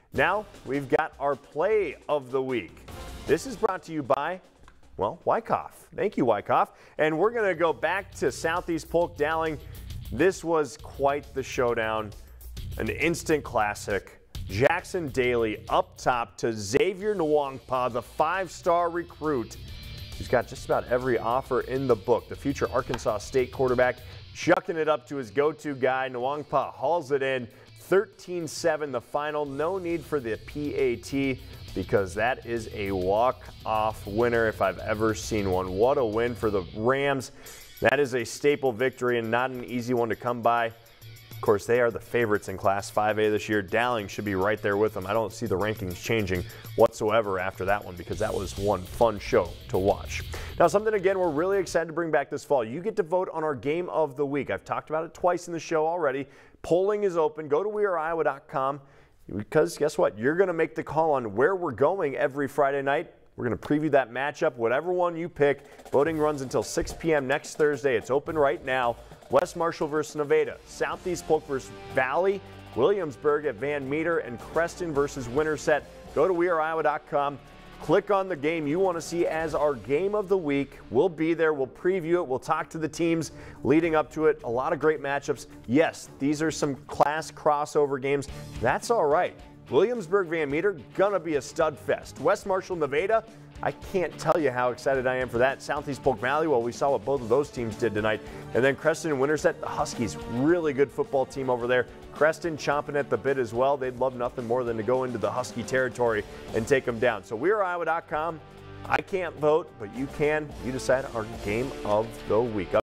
Now we've got our play of the week. This is brought to you by, well, Wyckoff. Thank you, Wyckoff. And we're going to go back to Southeast Polk Dowling. This was quite the showdown, an instant classic. Jackson Daly up top to Xavier Nwangpa, the five-star recruit. He's got just about every offer in the book. The future Arkansas State quarterback chucking it up to his go-to guy. Nwangpa hauls it in. 13-7 the final. No need for the PAT because that is a walk-off winner if I've ever seen one. What a win for the Rams. That is a staple victory and not an easy one to come by. Of course, they are the favorites in Class 5A this year. Dowling should be right there with them. I don't see the rankings changing whatsoever after that one because that was one fun show to watch. Now, something, again, we're really excited to bring back this fall. You get to vote on our game of the week. I've talked about it twice in the show already. Polling is open. Go to weareiowa.com because guess what? You're going to make the call on where we're going every Friday night. We're going to preview that matchup, whatever one you pick. Voting runs until 6 p.m. next Thursday. It's open right now. West Marshall versus Nevada, Southeast Polk versus Valley, Williamsburg at Van Meter, and Creston versus Winterset. Go to weareiowa.com. Click on the game you want to see as our game of the week. We'll be there. We'll preview it. We'll talk to the teams leading up to it. A lot of great matchups. Yes, these are some class crossover games. That's all right. Williamsburg, Van Meter, gonna be a stud fest. West Marshall, Nevada, I can't tell you how excited I am for that. Southeast Polk Valley, well, we saw what both of those teams did tonight. And then Creston and Winterset, the Huskies, really good football team over there. Creston chomping at the bit as well. They'd love nothing more than to go into the Husky territory and take them down. So weareiowa.com. I can't vote, but you can. You decide our game of the week.